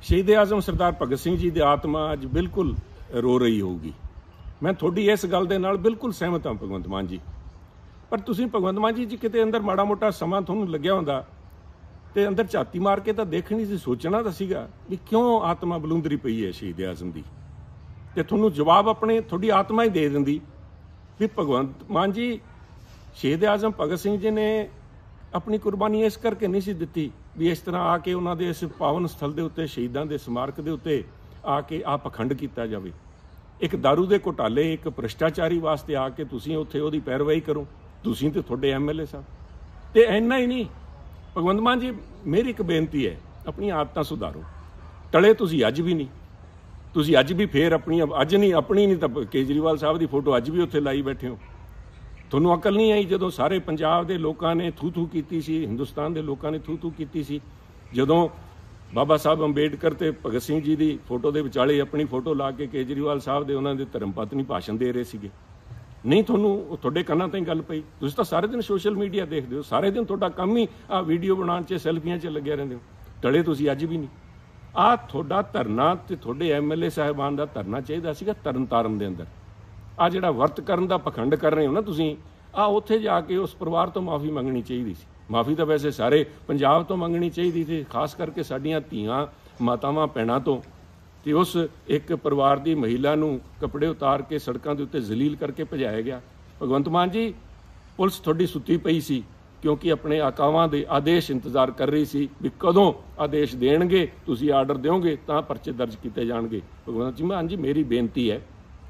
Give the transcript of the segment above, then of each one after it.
शहीद आजम सरदार भगत सिंह जी की आत्मा अज बिल्कुल रो रही होगी। मैं थोड़ी इस गल दे नाल बिल्कुल सहमत हाँ भगवंत मान जी, पर तुसीं भगवंत मान जी किते अंदर माड़ा मोटा समा तुहानूं लग्या हुंदा ते अंदर झाती मार के तां देखनी सी, सोचना तां सीगा भी क्यों आत्मा बलूंदरी पई है शहीद आजम दी, ते तुहानूं जवाब अपने थोड़ी आत्मा ही दे दिंदी भी भगवंत मान जी शहीद आजम भगत सिंह जी ने अपनी कुर्बानी इस करके नहीं सी दित्ती भी इस तरह आके उन्हां दे इस पावन स्थल दे उत्ते शहीदां दे स्मारक दे उत्ते आके आ पखंड किया जाए। एक दारू दे घोटाले एक भ्रष्टाचारी वास्ते आके तुसीं उत्थे उहदी पैरवाई करो, तुसीं ते तुहाडे MLA साहब। ते इन्ना ही नहीं भगवंत मान जी, मेरी एक बेनती है अपनी आदतां सुधारो। टले तुसीं अज भी नहीं, तुसीं अज भी फिर अपनी अज नहीं अपनी नहीं तां केजरीवाल साहब की फोटो अज भी उत्थे लाई बैठे हो। तुहानूं अकल नहीं आई जदों सारे पंजाब के लोगों ने थू थू की सी, हिंदुस्तान के लोगों ने थू थू की सी, जदों बाबा साहब अंबेडकर ते भगत सिंह जी की फोटो के विचाले अपनी फोटो ला के केजरीवाल साहब दे उन्हां दे धर्म पत्नी भाषण दे रहे सीगे। नहीं तुहानूं तुहाडे कन्नां ते गल पई, तुसीं तां सारे दिन सोशल मीडिया देखदे हो, सारे दिन तुहाडा काम ही आ वीडियो बनाउण च सैल्फियां च लगे रहंदे हो। टले तुसीं अज भी नहीं। आ तुहाडा धरना ते तुहाडे MLA साहिबान दा धरना चाहीदा सीगा तरनताਰਨ दे अंदर। आ जिहड़ा वर्त करन दा पखंड कर रहे हो ना तुसीं, आ उत्थे जाके उस परिवार तो माफ़ी मंगनी चाहिए सी। माफ़ी तो वैसे सारे पंजाब तो मंगनी चाहिए थी, खास करके साडियां धीआं मातावां भैणां तो। ते उस एक परिवार की महिला नूं कपड़े उतार के सड़कों के उत्ते जलील करके भजाया गया। भगवंत मान जी पुलिस थोड़ी सुत्ती पई सी क्योंकि अपने आकावां दे आदेश इंतजार कर रही सी भी कदों आदेश देणगे, तुसीं आर्डर दिओगे तां परचे दर्ज किए जाणगे। भगवंत मान जी मेरी बेनती है,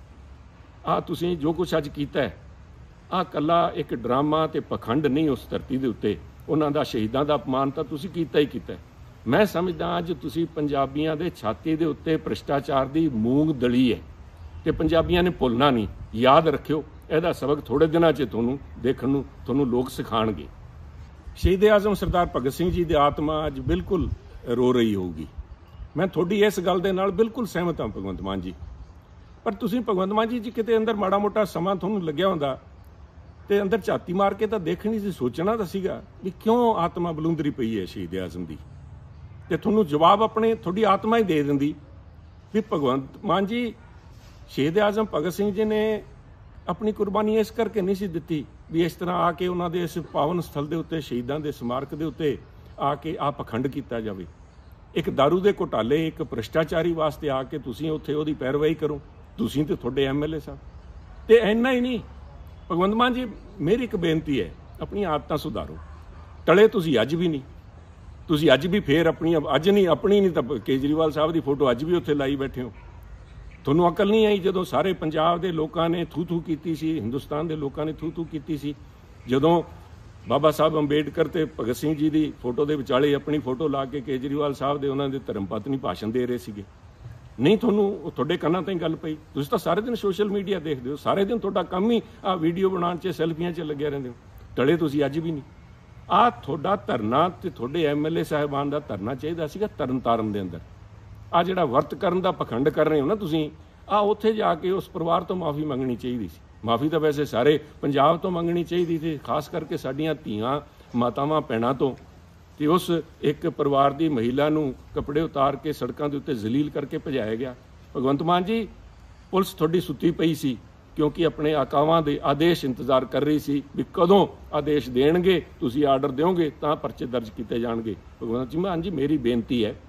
आ तुसीं जो कुछ अज कीता है आ कला एक ड्रामा ते पखंड नहीं। उस धरती के उत्ते उन्हां दा शहीदां दा अपमान तां तुसीं कीता ही कीता। मैं समझदा अज तुसीं पंजाबियां दे छाती दे उत्ते भ्रष्टाचार दी मूंग दली है ते पंजाबियां ने भुलना नहीं। याद रखियो, इहदा सबक थोड़े दिनां च तुहानूं देखण नूं तुहानूं लोग सिखाणगे। शहीद आजम सरदार भगत सिंह जी की आत्मा अज बिल्कुल रो रही होगी। मैं थोड़ी इस गल दे नाल बिल्कुल सहमत हाँ भगवंत मान जी, पर तुसीं भगवंत मान जी किते अंदर माड़ा मोटा समा तुहानूं लग्या हुंदा ते अंदर झाती मार के तां देखनी सी, सोचना तां सीगा भी क्यों आत्मा बलूंदरी पई है शहीद आजम दी, ते तुहानूं जवाब अपने थोड़ी आत्मा ही दे दिंदी भी भगवंत मान जी शहीद आजम भगत सिंह जी ने अपनी कुर्बानी इस करके नहीं सी दित्ती भी इस तरह आके उन्हां दे इस पावन स्थल दे उत्ते शहीदां दे स्मारक दे उत्ते आके आ पखंड किया जाए। एक दारू दे घोटाले एक भ्रष्टाचारी वास्ते आके तुसीं उत्थे उहदी पैरवाई करो, तुसीं ते तुहाडे MLA साहब। ते इन्ना ही नहीं भगवंत मान जी, मेरी एक बेनती है अपनी आदतां सुधारो। टले तुसीं अज भी नहीं, तुसीं अज भी फिर अपनी अज नहीं अपनी नहीं तां केजरीवाल साहब की फोटो अज भी उत्थे लाई बैठे हो। तुहानूं अकल नहीं आई जदों सारे पंजाब के लोगों ने थू थू की सी, हिंदुस्तान के लोगों ने थू थू की सी, जदों बाबा साहब अंबेडकर ते भगत सिंह जी की फोटो के विचाले अपनी फोटो ला के केजरीवाल साहब दे उन्हां दे धर्म पत्नी भाषण दे रहे सीगे। नहीं तुहानूं तुहाडे कन्नां ते गल पई, तुसीं तां सारे दिन सोशल मीडिया देखदे हो, सारे दिन तुहाडा काम ही आ वीडियो बनाउण च सैल्फियां च लगे रहंदे हो। टले तुसीं अज भी नहीं। आ तुहाडा धरना ते तुहाडे MLA साहिबान दा धरना चाहीदा सीगा तरनताਰਨ दे अंदर। आ जिहड़ा वर्त करन दा पखंड कर रहे हो ना तुसीं, आ उत्थे जाके उस परिवार तो माफ़ी मंगनी चाहिए सी। माफ़ी तो वैसे सारे पंजाब तो मंगनी चाहिए थी, खास करके साडियां धीआं मातावां भैणां तो। ते उस एक परिवार की महिला नूं कपड़े उतार के सड़कों के उत्ते जलील करके भजाया गया। भगवंत मान जी पुलिस थोड़ी सुत्ती पई सी क्योंकि अपने आकावां दे आदेश इंतजार कर रही सी भी कदों आदेश देणगे, तुसीं आर्डर दिओगे तां परचे दर्ज किए जाणगे। भगवंत मान जी मेरी बेनती है,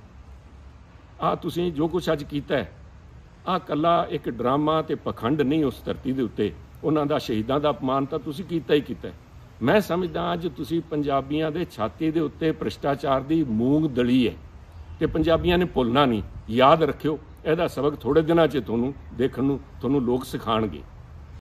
आ तुसीं जो कुछ अज कीता है आ कला एक ड्रामा ते पखंड नहीं। उस धरती के उत्ते उन्हां दा शहीदां दा अपमान तां तुसीं कीता ही कीता। मैं समझदा अज तुसीं पंजाबियां दे छाती दे उत्ते भ्रष्टाचार दी मूंग दली है ते पंजाबियां ने भुलना नहीं। याद रखियो, इहदा सबक थोड़े दिनां च तुहानूं देखण नूं तुहानूं लोग सिखाणगे।